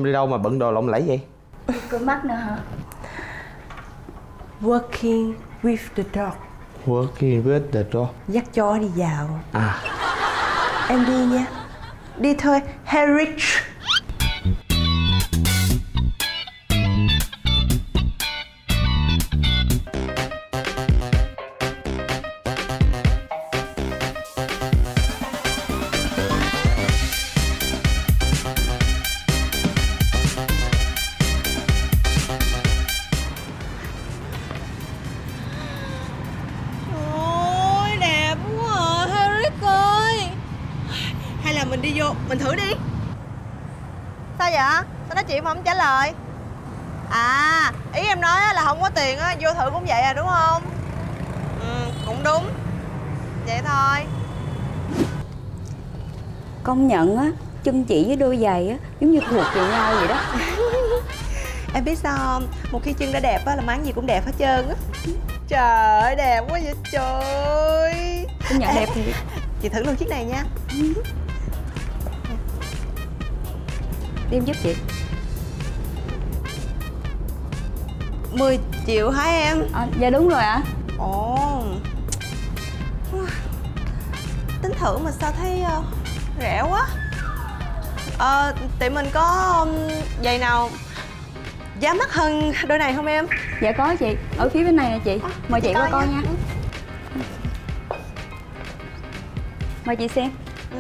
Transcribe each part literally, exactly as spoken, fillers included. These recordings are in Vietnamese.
em đi đâu mà bận đồ lộng lẫy vậy? Cửa mắt nữa hả? Working with the dog. Working with the dog. Dắt chó đi dạo. À. Em đi nha. Đi thôi, Harry. Ôi đẹp quá à, Harry ơi. Hay là mình đi vô, mình thử đi. Sao vậy? Sao nói chuyện mà không trả lời? À, ý em nói là không có tiền á, vô thử cũng vậy à đúng không? Ừ, cũng đúng. Vậy thôi. Công nhận á, chân chỉ với đôi giày á giống như thuộc về nhau vậy đó. Em biết sao không? Một khi chân đã đẹp á là máng gì cũng đẹp hết trơn á. Trời ơi đẹp quá vậy trời. Công nhận đẹp thiệt. Chị thử luôn chiếc này nha. Đem giúp chị. Mười triệu hả em? À, dạ đúng rồi ạ. À. Ồ. Tính thử mà sao thấy uh, rẻ quá. Ờ, à, tiệm mình có um, giày nào giá mắc hơn đôi này không em? Dạ có chị, ở phía bên này nè chị. Mời chị, chị qua coi nha. nha. Mời chị xem. Ừ.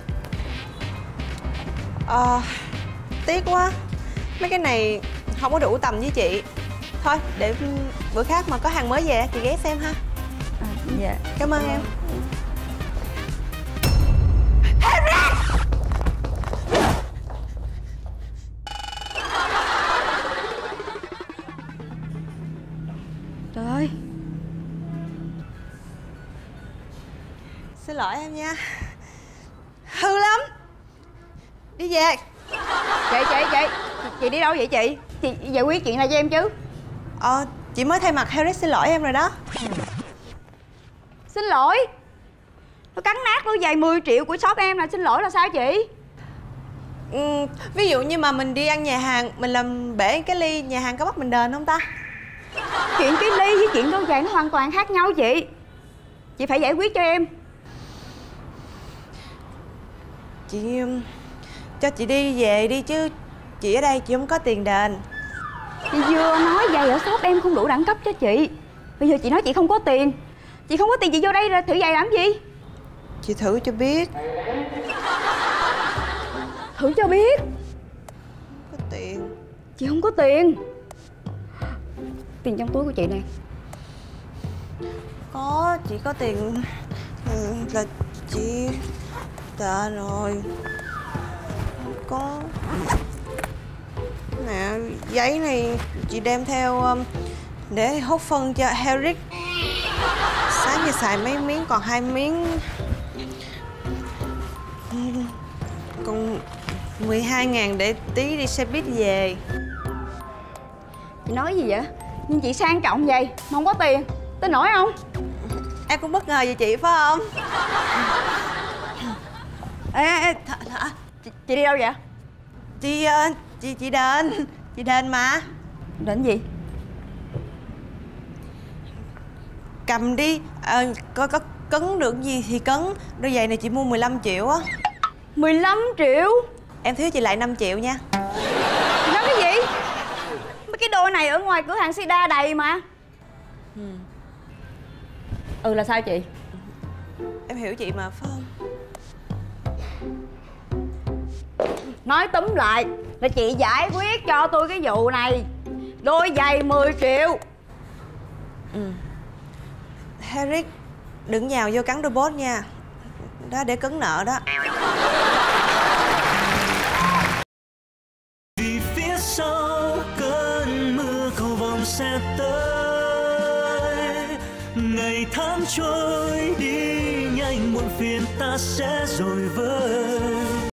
Ờ, tiếc quá. Mấy cái này không có đủ tầm với chị. Thôi, để bữa khác mà có hàng mới về chị ghé xem ha. À, dạ. Cảm ơn em. Trời ơi. Xin lỗi em nha. Hư lắm. Đi về. Chị, chị, chị Chị đi đâu vậy chị? Chị giải quyết chuyện này cho em chứ. Ờ, chị mới thay mặt Harry xin lỗi em rồi đó. Xin lỗi? Nó cắn nát đôi giày mười triệu của shop em là xin lỗi là sao chị? Ừ, ví dụ như mà mình đi ăn nhà hàng, mình làm bể cái ly, nhà hàng có bắt mình đền không ta? Chuyện cái ly với chuyện đôi giày nó hoàn toàn khác nhau chị. Chị phải giải quyết cho em. Chị cho chị đi về đi chứ. Chị ở đây chị không có tiền đền. Chị vừa nói giày ở shop em không đủ đẳng cấp cho chị. Bây giờ chị nói chị không có tiền. Chị không có tiền chị vô đây ra thử giày làm gì? Chị thử cho biết. Thử cho biết. Không có tiền. Chị không có tiền. Tiền trong túi của chị nè. Có, chị có tiền. Ừ, là chị tệ rồi. Có. Nè, giấy này chị đem theo um, để hốt phân cho Harry. Sáng giờ xài mấy miếng, còn hai miếng. Còn mười hai ngàn để tí đi xe buýt về. Chị nói gì vậy? Nhưng chị sang trọng vậy mà không có tiền, tin nổi không? Em cũng bất ngờ về chị phải không? Ê, ê, ê th th chị, chị đi đâu vậy? Chị, uh, chị, chị đền. Chị đền mà. Đền gì? Cầm đi, à, coi có cấn được gì thì cấn. Đôi giày này chị mua mười lăm triệu á. mười lăm triệu? Em thiếu chị lại năm triệu nha. Chị nói cái gì? Mấy cái đôi này ở ngoài cửa hàng Sida đầy mà. Ừ. Ừ là sao chị? Em hiểu chị mà phải không? Nói túm lại là chị giải quyết cho tôi cái vụ này. Đôi giày mười triệu. Ừ. Harry, đừng nhào vô cắn robot nha. Đó để cấn nợ đó. Vì phía sau cơn mưa cầu vồng sẽ tới. Ngày tháng trôi đi nhanh, muộn phiền ta sẽ rồi vơi.